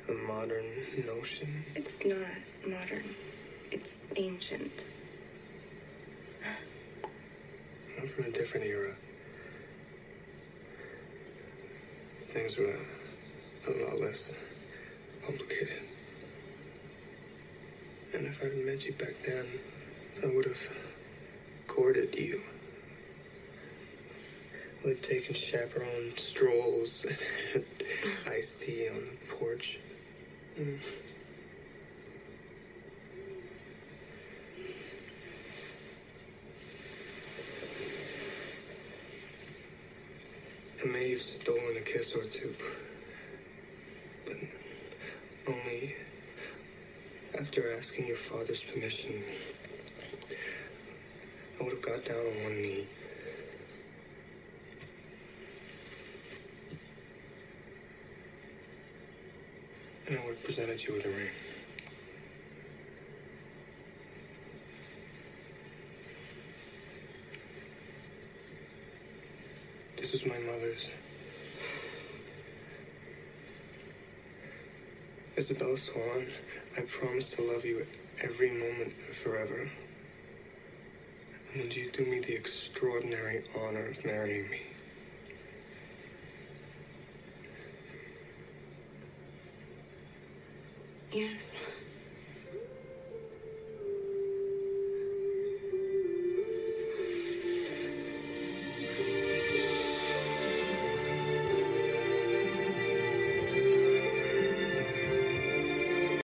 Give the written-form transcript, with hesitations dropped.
a modern notion? It's not modern. It's ancient. I'm from a different era. Things were a lot less complicated. And if I'd met you back then, I would have courted you. Would have taken chaperone strolls and had iced tea on the porch. I may have stolen a kiss or two, but only after asking your father's permission. I would have got down on one knee. And I would have presented you with a ring. This was my mother's. Isabella Swan, I promise to love you every moment forever. And would you do me the extraordinary honor of marrying me? Yes.